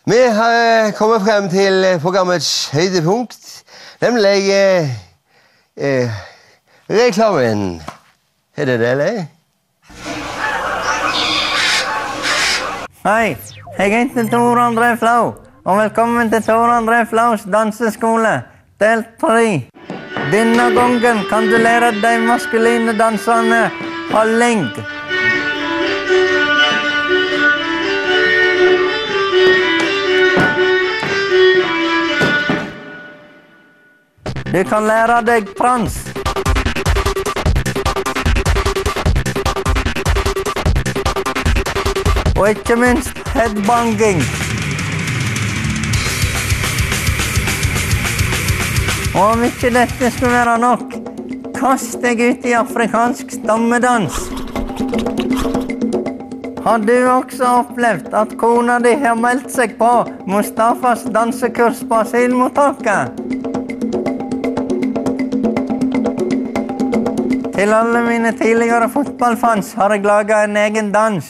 Vi har kommet frem til programmets høydepunkt, nemlig reklamen. Er det, eller? Hei, jeg heter Tor André Flau, og velkommen til Tor André Flaus danseskole, del 3. Denne gangen kan du lære de maskuline danserne holdning. Du kan lære deg prans. Og ikke minst headbanging. Og om ikke dette skulle være nok, kast deg ut i afrikansk stammedans. Har du også opplevd at kona di har meldt seg på Mustafas dansekurs på asylmottaket? Til alle mine tidligere fotballfans har jeg laget en egen dans.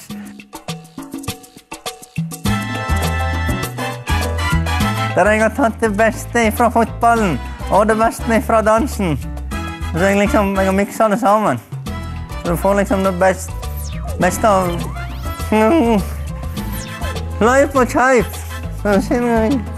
Der jeg har tatt det beste fra fotballen og det beste fra dansen. Så jeg har mikset det sammen. Så du får liksom det beste av... Løy på kjøp. Så sier jeg...